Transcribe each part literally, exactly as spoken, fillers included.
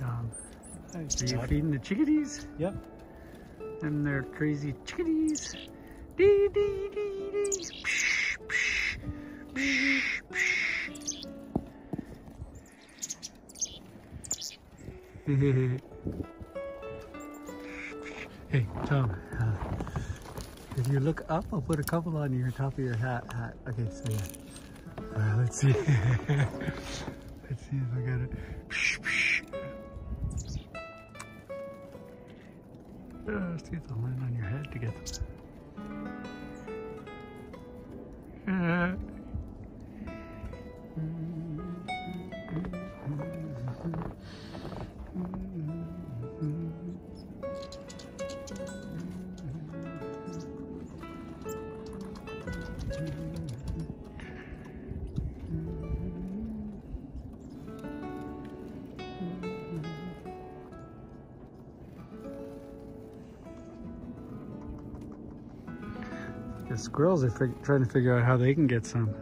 Tom. Hi, Are you Scott. feeding the chickadees? Yep. And they're crazy chickadees. Dee dee dee dee. Psh, psh, psh, psh. Hey, Tom. Uh, if you look up, I'll put a couple on your top of your hat. hat. Okay, so yeah. Uh, let's see. Let's see if I got it. Psh, psh. Uh, let's see if I'll land on your head to get them. Uh, The squirrels are fig trying to figure out how they can get some.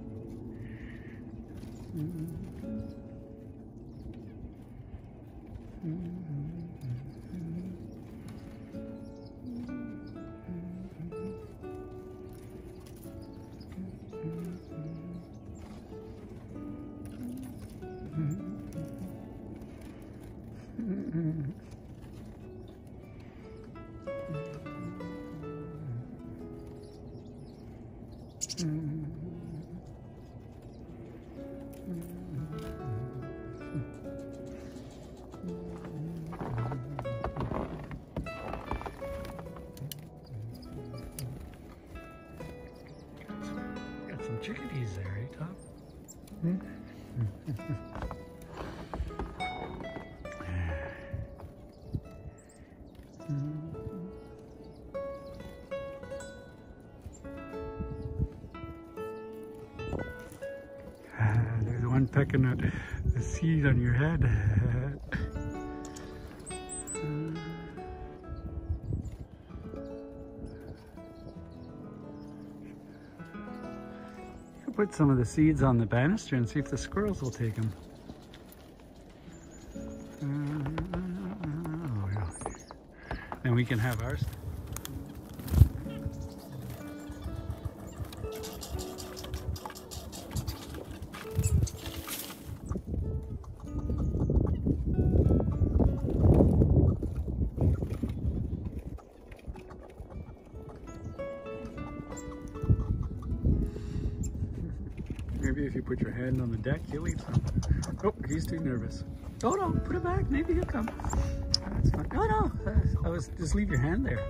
Got some chickadees there, eh, Tom? Hmm? There's one pecking at the seed on your head. You could put some of the seeds on the banister and see if the squirrels will take them. Oh, yeah. Then we can have ours. Maybe if you put your hand on the deck, he'll eat some. Oh, he's too nervous. Oh no, put it back. Maybe he'll come. That's fine. Oh no, I was just leave your hand there.